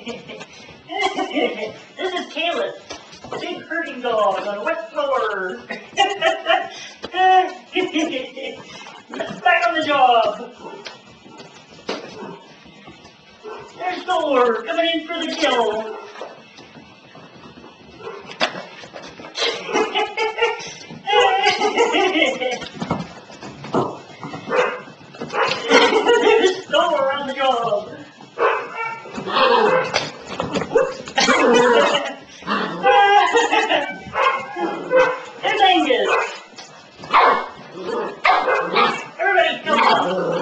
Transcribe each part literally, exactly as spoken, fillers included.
This is Caleb, the big herding dog on a wet floor. Back on the job. There's Thor coming in for the kill. There's Thor on the job. There's Angus. Everybody come on.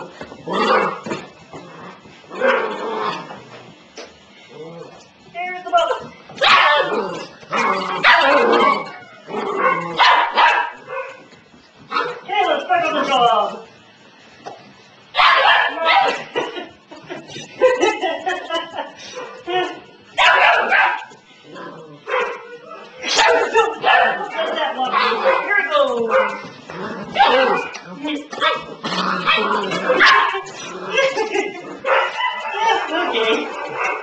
There's the bubble. Caleb's back on the job. That one. Here it goes. Okay.